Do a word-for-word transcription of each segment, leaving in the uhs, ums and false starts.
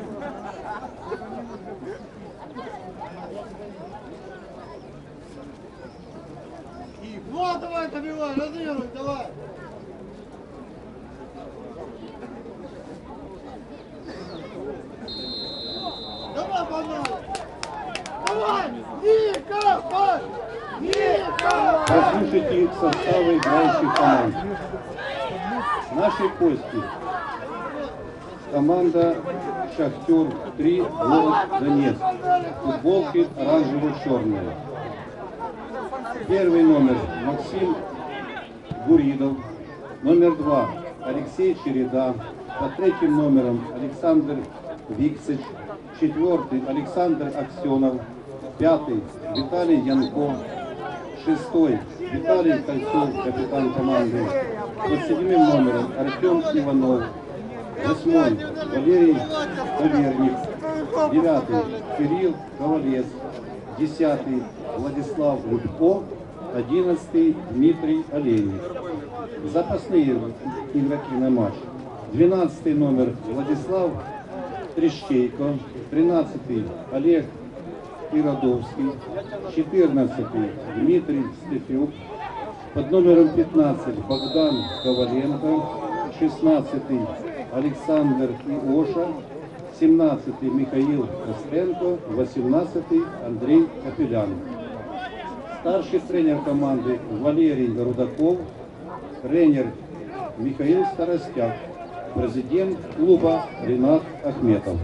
Вот, давай, добивай, разыгрывай, давай. Давай, погнали. Давай, Ника, Ника. Послушайте составы играющих команд. Наши гости. Команда Шахтер три, город Донецк. Футболки оранжево-черные. Первый номер Максим Гуридов. Номер два Алексей Череда. Под третьим номером Александр Виксич. Четвертый Александр Аксенов. Пятый Виталий Янко. Шестой Виталий Кольцов, капитан команды. Под седьмым номером Артем Иванов. Восьмой Валерий Поверник. Девятый Кирилл Ковалец. Десятый Владислав Любко. Одиннадцатый Дмитрий Олейник. Запасные игроки на матч. Двенадцатый номер Владислав Трещейко. Тринадцатый Олег Иродовский. Четырнадцатый Дмитрий Стефюк. Под номером пятнадцать Богдан Коваленко. Шестнадцатый Александр Иоша. семнадцатый Михаил Костенко. восемнадцатый Андрей Капелян. Старший тренер команды Валерий Рудаков. Тренер Михаил Старостяк. Президент клуба Ринат Ахметов.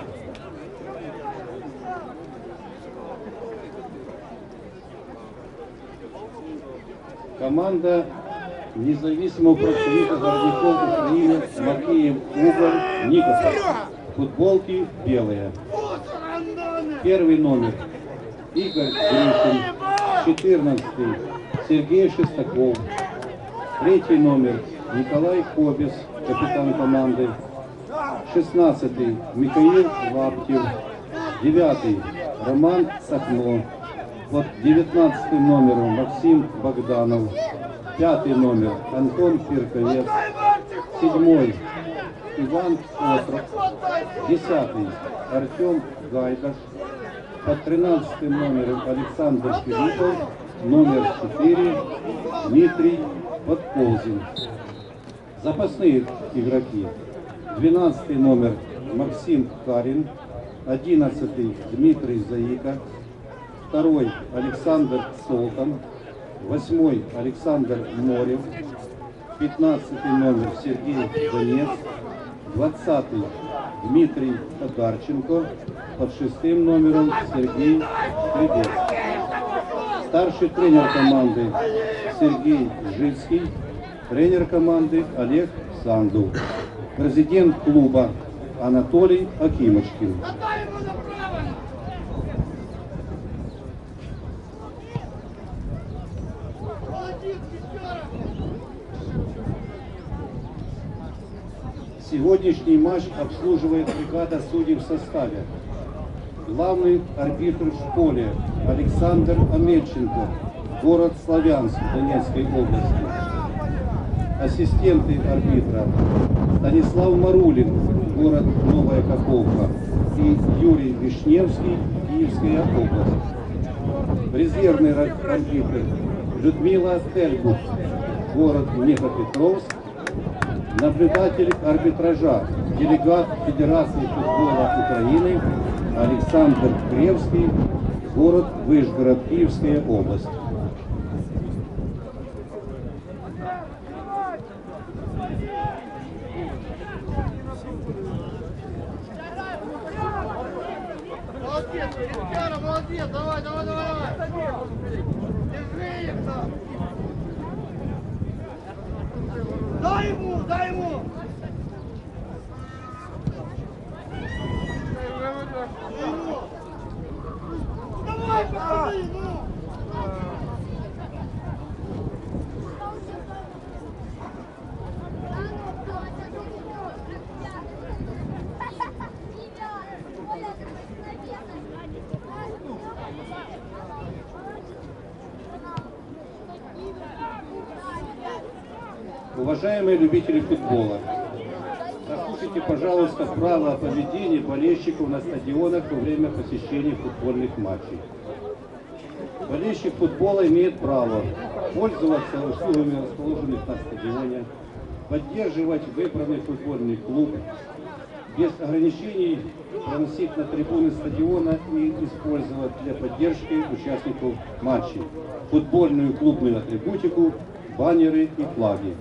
Команда независимого профсоюза городников Украины Макеев Уголь Никосов. Футболки белые. Первый номер Игорь Гришин. четырнадцатый Сергей Шестаков. Третий номер Николай Кобис, капитан команды. шестнадцатый Михаил Лаптев. Девятый Роман Сахно. Под девятнадцатым номером Максим Богданов. Пятый номер Антон Фирковец. Седьмой Иван Отров. Десятый Артем Гайдаш. Под тринадцатым номером Александр Филиппов. Номер четыре Дмитрий Подползин. Запасные игроки. двенадцатый номер Максим Карин. одиннадцатый Дмитрий Заика. Второй Александр Солтан. Восьмой Александр Морев. пятнадцатый номер Сергей Донец. двадцатый Дмитрий Тодорченко. Под шестым номером Сергей Придец. Старший тренер команды Сергей Жицкий. Тренер команды Олег Сандов. Президент клуба Анатолий Акимочкин. Сегодняшний матч обслуживает бригада судей в составе. Главный арбитр в поле Александр Амельченко, город Славянск Донецкой области. Ассистенты арбитра Станислав Марулин, город Новая Каховка, и Юрий Вишневский, Киевская область. Резервный арбитр Людмила Тельгух, город Днепропетровск. Наблюдатель арбитража, делегат Федерации футбола Украины Александр Кревский, город Вышгород, Киевская область. Молодец, Ребята, молодец, давай, давай, давай, давай. Держи их там. Дай ему, дай ему. Давай, пацаны, ну. Уважаемые любители футбола, послушайте пожалуйста, правила поведения болельщиков на стадионах во время посещения футбольных матчей. Болельщик футбола имеет право пользоваться услугами расположенных на стадионе, поддерживать выбранный футбольный клуб, без ограничений проносить на трибуны стадиона и использовать для поддержки участников матчей футбольную клубную атрибутику, баннеры и флаги.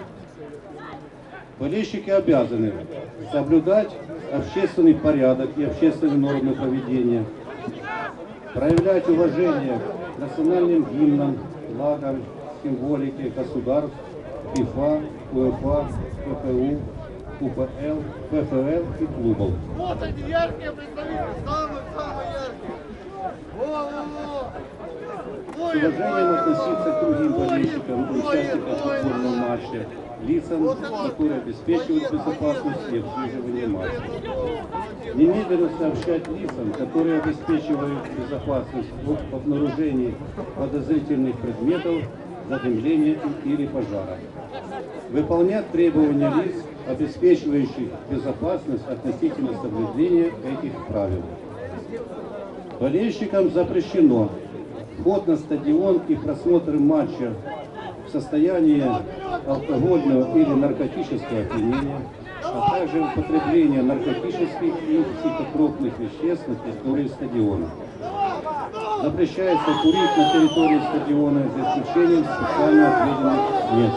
Болельщики обязаны соблюдать общественный порядок и общественные нормы поведения, проявлять уважение к национальным гимнам, флагам, символике государств, ФИФА, УЕФА, ПФУ, УПЛ, ПФЛ и клубов. Вот они яркие представители, самые-самые яркие. Во-во-во! С уважением относиться к другим болельщикам и участникам футбольного матча, лицам, которые обеспечивают безопасность и обслуживание матча. Немедленно сообщать лицам, которые обеспечивают безопасность об обнаружении подозрительных предметов, задымления или пожара. Выполнять требования лиц, обеспечивающих безопасность относительно соблюдения этих правил. Болельщикам запрещено вход на стадион и просмотр матча в состоянии алкогольного или наркотического опьянения, а также употребление наркотических и психотропных веществ на территории стадиона. Запрещается курить на территории стадиона за исключением специально отведенных мест.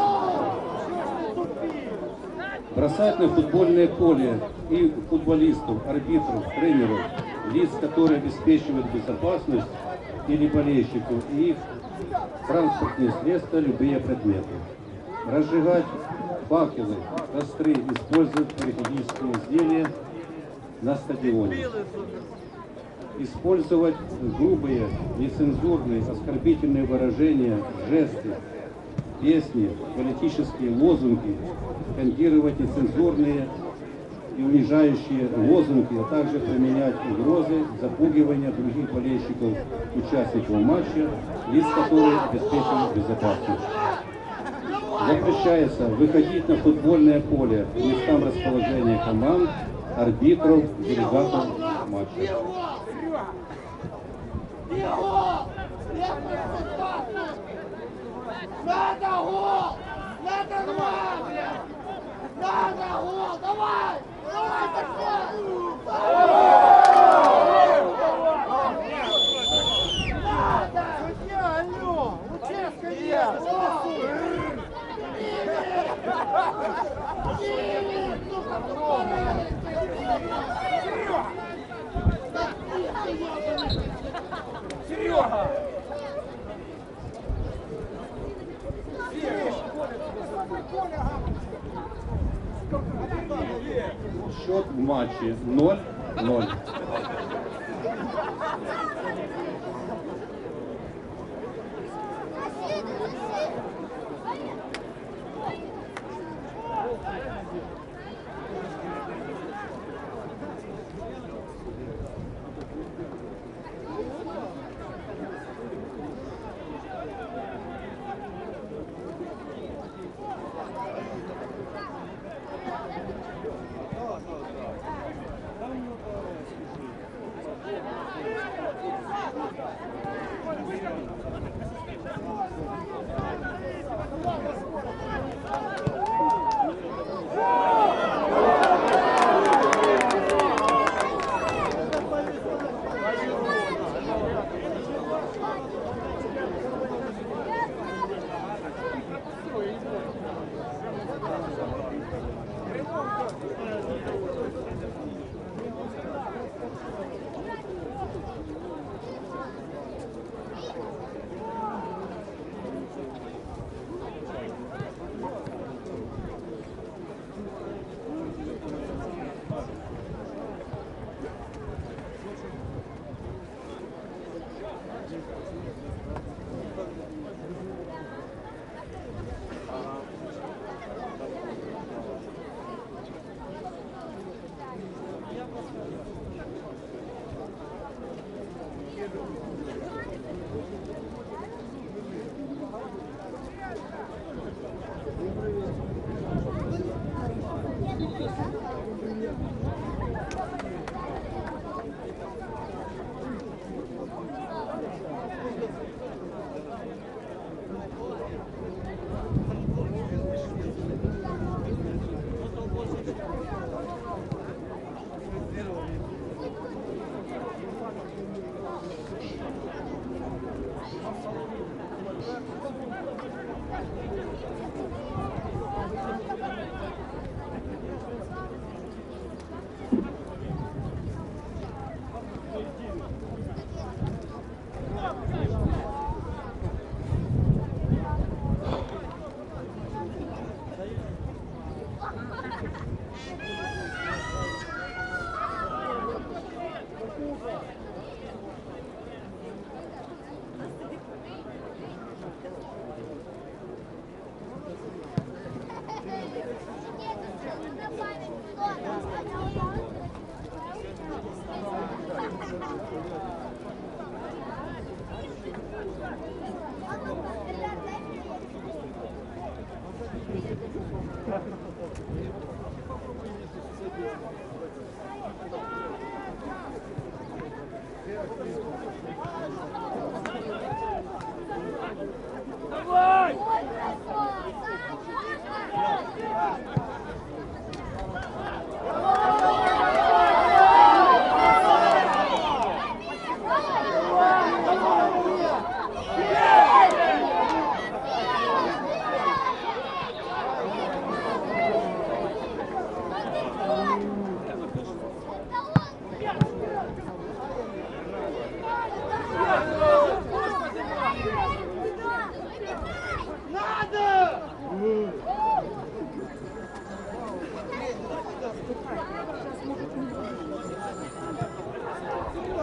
Бросать на футбольное поле и футболистов, арбитров, тренеров, лиц, которые обеспечивают безопасность, или болельщиков и их транспортные средства, любые предметы. Разжигать факелы, костры, использовать пиротехнические изделия на стадионе. Использовать грубые, нецензурные, оскорбительные выражения, жесты, песни, политические лозунги, скандировать нецензурные и унижающие лозунги, а также применять угрозы, запугивания других болельщиков, участников матча, лиц которых обеспечивают безопасность. Запрещается выходить на футбольное поле к местам расположения команд, арбитров, делегатов матча. Надо гол! Надо гол, блядь! Надо гол! Давай! Давай, Надо! Судья, алло! Участка нет! Серега! Счет в матче ноль ноль.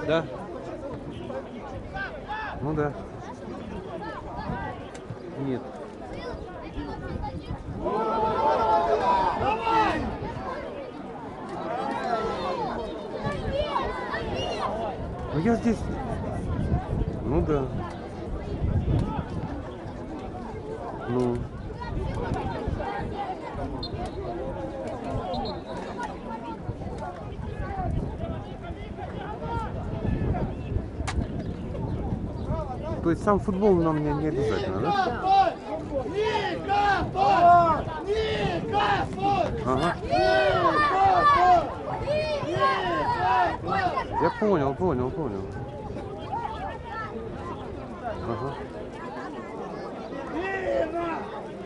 Да? Ну да. Нет. Ну я здесь. Ну да. Ну. То есть сам футбол на мне не обязательно, да? Никакой! Никакой! Ага. Никакой! Я понял, понял, понял. Ага. Мина!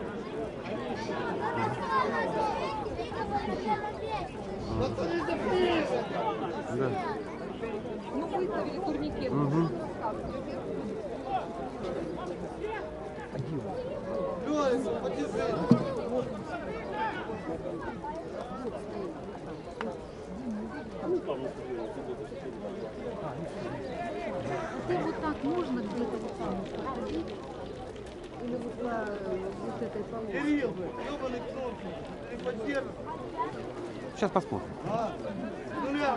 Смотрите ближе! Да. Ну, выставили турникет. Угу. Лёлик, подержи! Вот так можно где-то вот там подходить? Или вот по вот этой полосе? Кирилл, ёбаный кнопки! Ты поддержишь? Сейчас посмотрим. А? Ну ля!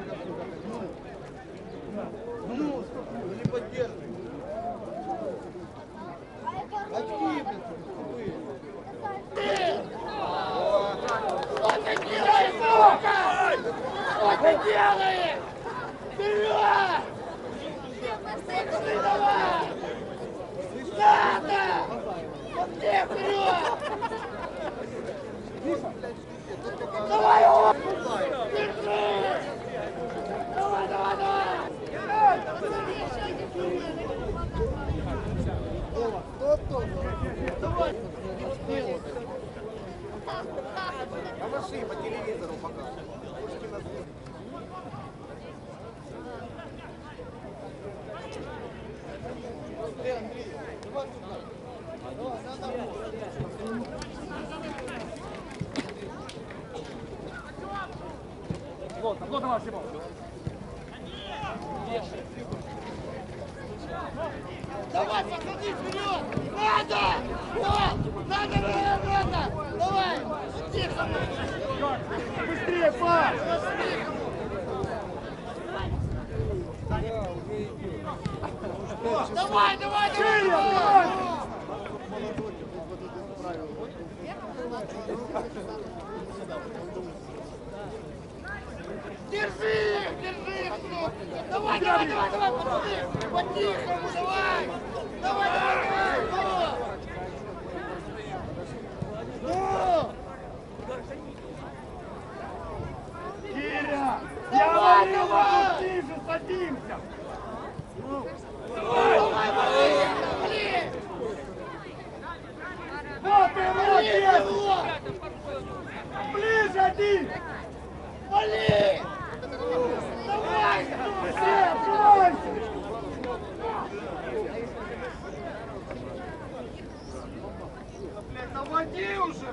Ну! Ну! Не поддерживай! Очки, блин, тупые! Что ты делаешь, сука? Что ты делаешь? Вперед! Пошли давай! Надо! Пошли вперед! Давай его! Держи! Давай, давай, давай! Давай! Помаши по телевизору пока. Андрей, Андрей, давай сюда. Давай, надо. Вот, вот она всего. Давай, подходи вперед! Надо! Вот! Надо, надо, надо! Давай! Тихо! Быстрее, пас! Давай, давай, давай! давай! Держи их, держи их, сука! Давай, давай, давай, давай, пацаны! По-тихому, давай! Давай, давай, давай! Ну! Ну! Киря! Давай, Я давай! говорил, тише, садимся! Давай, вали, вали! Вот ты Вали молодец! его! Ближе один! Вали! Давай! Все, открывайся! Блядь, наводи уже!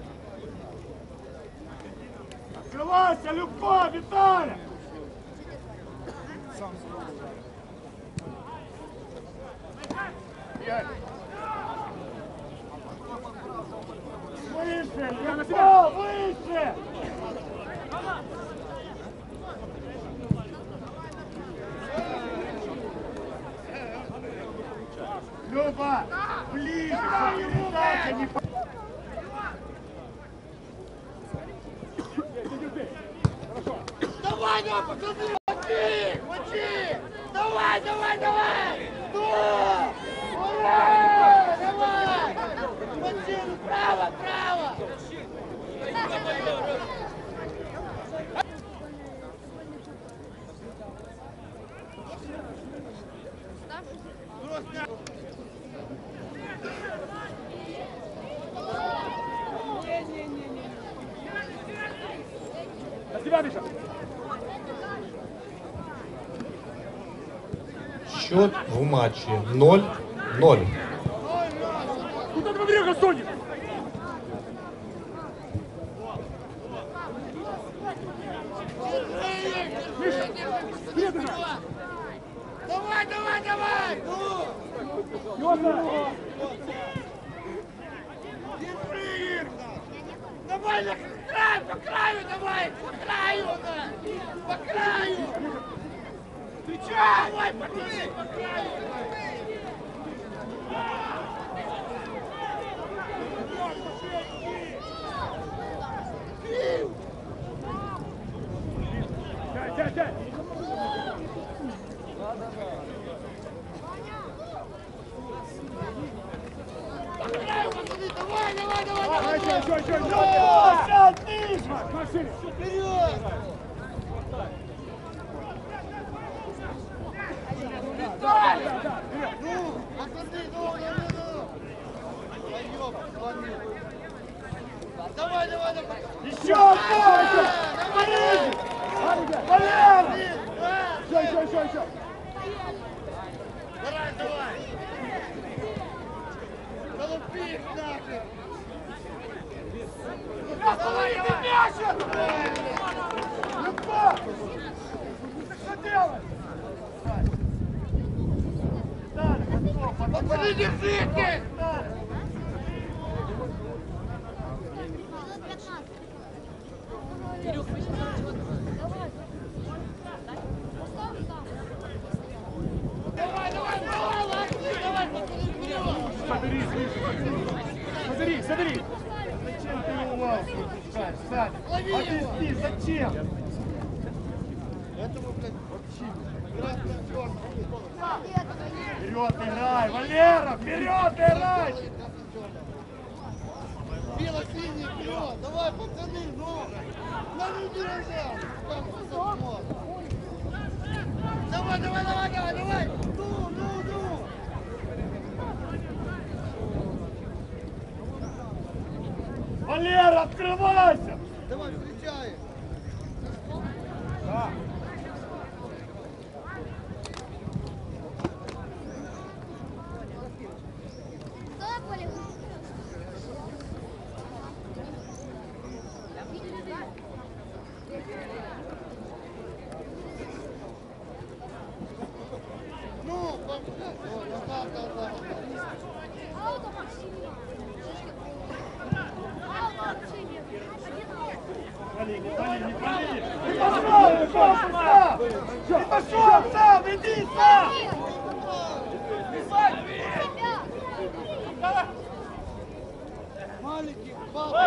Открывайся, Люба, Виталя! Выше, Люба, выше! Люба, ближе, передача не по... Давай, давай, пацаны! Мочи! Мочи! Давай, давай, давай! Ну! Ура! Давай! Мочи, ну право, право! На тебя, Миша! Счет в матче ноль ноль. Куда ты, Андрюха, стонешь? Давай, давай, давай! Ну! Петр! Держи их! Давай на край, по краю давай! По краю! да! По краю! Встречай! Давай, пацаны! По краю! Сядь, сядь, сядь! По краю, пацаны! Давай, давай, давай! Давай, давай! еще, еще, еще! Все, сядь, ниже! Машина! Вперед! Да, да, да, вперед! Ну, пацаны, ну, ну, ну, ну! Поёб, слоны. Давай, давай, давай! Еще одно! Еще! Смотри! Валера! Еще, еще, еще, еще! Давай, давай! Залупи их нахуй! Давай, давай! Мяч! Любовь! Что делать? Далее, готов! Пацаны, держите! Давай, давай, давай, давай, пацаны, вперед! Соберись, Миша, соберись! Соберись, соберись! Зачем ты его лавку пускаешь, Саня? Лови его! Отвести, зачем? Этому, блядь, вообще красно-черный. Вперед играй, Валера, вперед играй! Белой линии вперед! Давай, пацаны, ну! На люди назад! Давай, давай, давай, давай, давай! Ну, ну, ну! Валера, открывайся! Давай, встречай! Да. Ну, пошли! О, назад, назад! Вали, не вали, не вали! Ты пошел, ты пошел сам! Ты пошел сам, иди сам! Маленький, папа!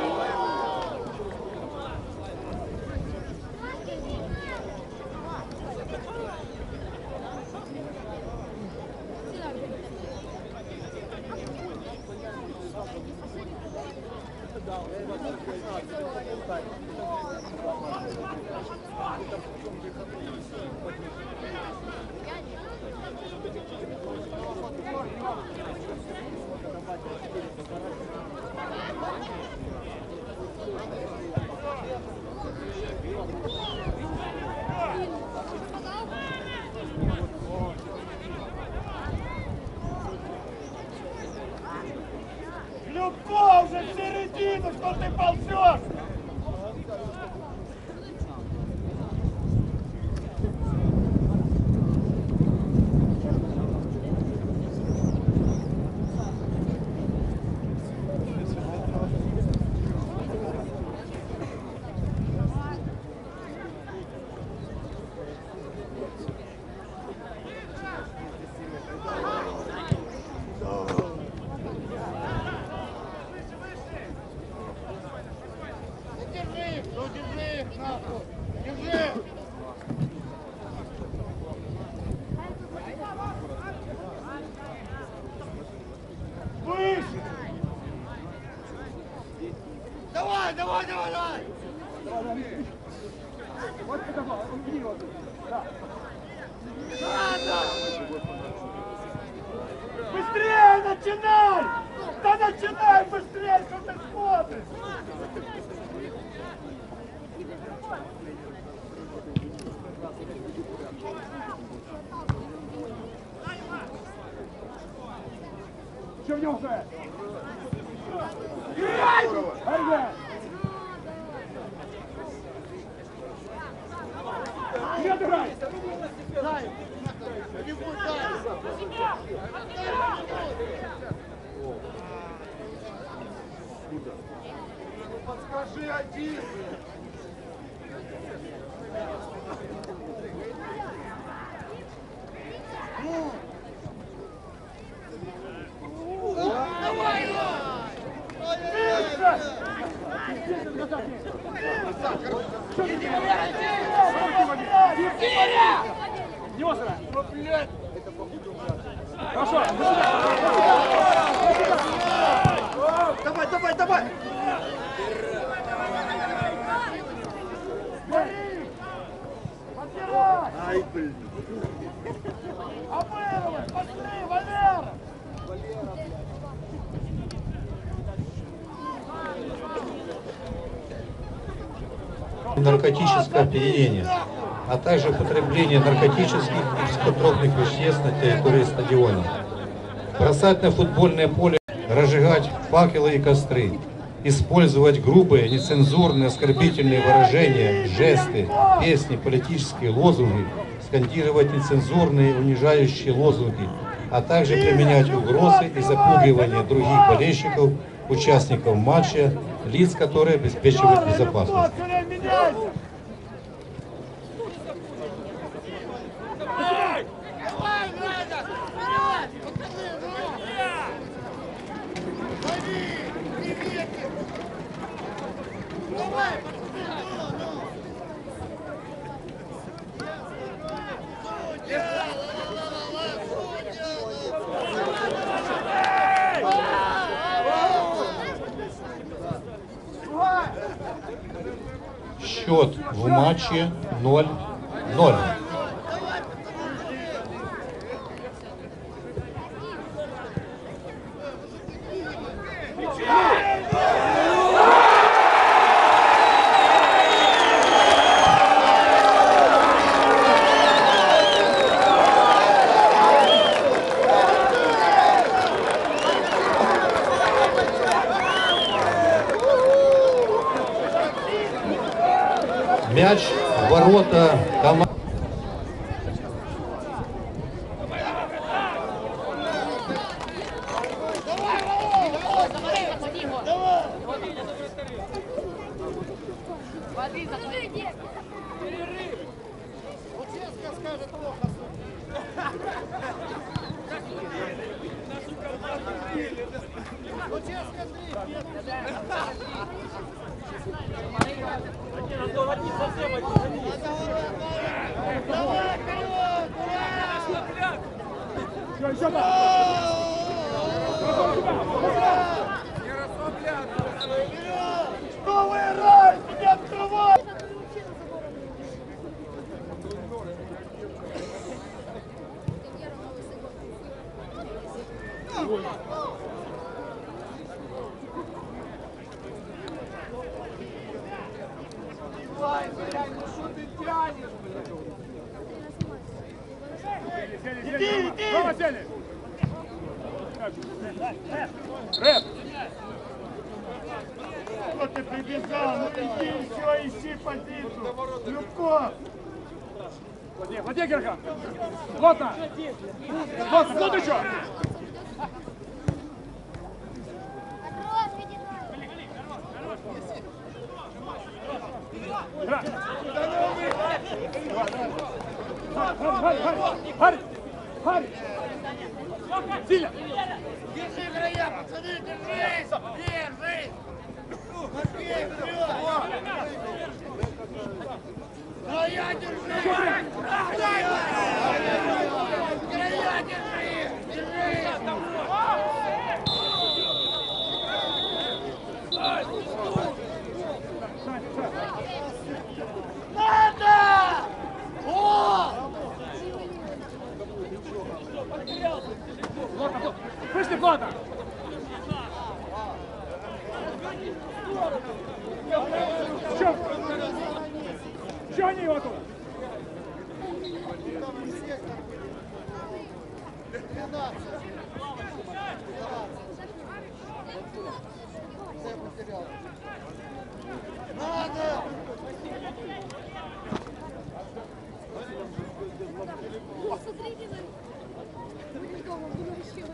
Любовь же в середину, что ты ползешь! Держи их, ну держи их, нахуй! Держи! Выше! Давай, давай, давай, давай! Вот это вот, иди вот. Да. Быстрее начинай! Да начинай быстрее, что ты смотришь! Что в нем уже? Играй! Арга! Вперед играй! Дай! Не будь, дай! Подскажи один! Ну! Давай! Хорошо. Давай, давай, давай. Ай, блин. Обыгрывай! Быстрее, Валера! Наркотическое опьянение, а также употребление наркотических и психотропных веществ на территории стадиона. Бросать на футбольное поле, разжигать факелы и костры, использовать грубые, нецензурные, оскорбительные выражения, жесты, песни, политические лозунги, скандировать нецензурные, унижающие лозунги, а также применять угрозы и запугивание других болельщиков, участников матча, лиц, которые обеспечивают безопасность. Давай, Града! Вперед! Покажи, ну! Лови! Приветик! Давай, пацаны, ну, ну! Судья! Ла-ла-ла-ла-ла! Судья! Счет в матче ноль ноль. Мяч в ворота команды. Вот честно скажет плохо, вот честно давай, вперед! Еще, еще, что вы играете? Не открывай! Ай, блядь, ну что ты тянешь, блядь? Иди, иди! Рома, сели! Рэп! Что ты прибежал? Ну иди еще, ищи позицию! Любко! Владимир, Владимир Герхан! Плотно! Плотно, плотно еще! Харри! Харри! Сильно! Держи края, пацаны, держись! Держись! Матвей, вперед! Края держи! Края! Края держи! Держи! Надо! О! Вышли плотно! Че? Че они его тут? Надо! Смотрите, мы дома выращиваем.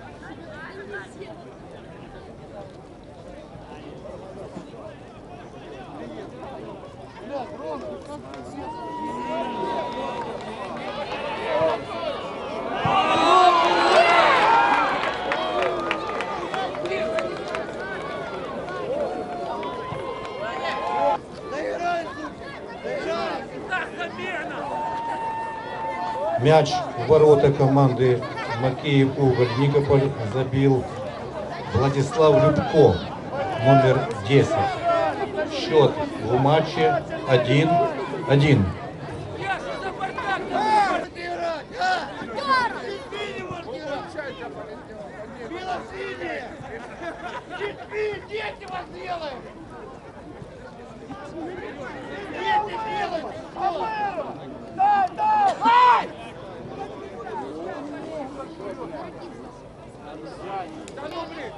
Мяч в ворота команды Макеев Уголь Никополь забил Владислав Любко, номер десять. Счет в матче один-один. Дети вас делают! Дети делают! Да, да! Ай! Да ну, блин!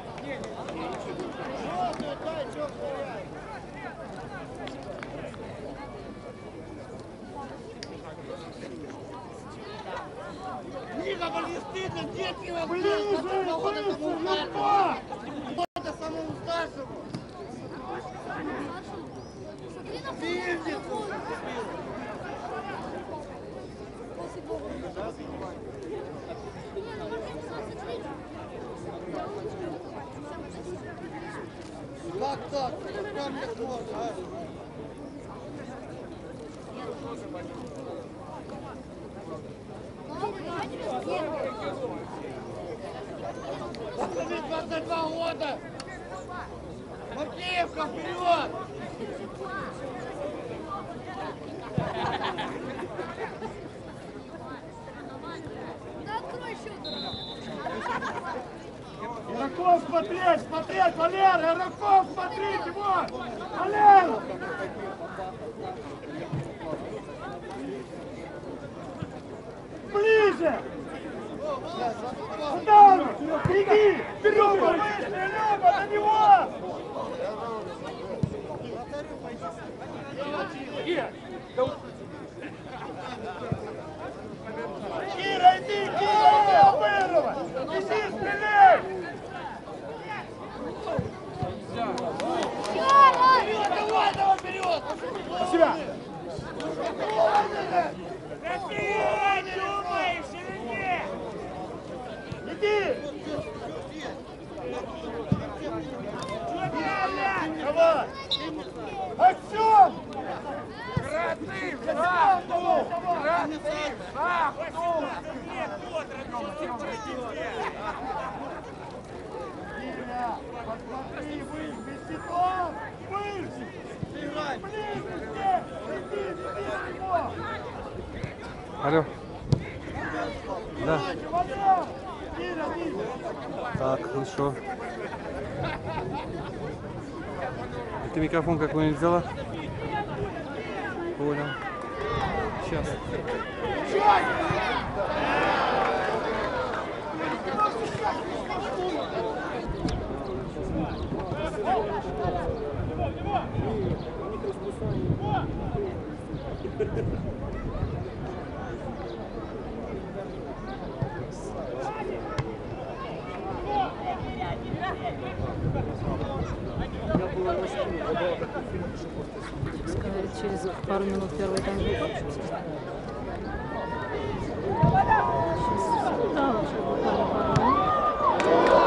Никому не стыдно, дети вас делают! Ближе, ближе, Любко! Это самому старшему! Смотри на Видите? Как так? Как так можно, а? Пацаны, двадцать два года! Макеевка, вперед! Да открой счет. Игроков смотреть, смотреть, Валера, игроков смотрите, вот! Валера! Ближе! Куда вы? Иди! Люба, быстрее, Люба, на него! Кира, иди, Кира, вырвай! Иди, стреляй! Вперед, давай, давай, вперед! На себя! Иди! Давай! Артем! Кроты! Давай, давай! Кроты! Ахту! Киря, посмотри, выше, Весетов! Выше! Ближе, все! Иди, иди, его! Алло. Да. Вода! Кира, ниже! Так, хорошо. Ты микрофон какой-нибудь взяла? Понял. Сейчас. Сказали, через пару минут первый тайм закончится. Да, уже буквально пару минут.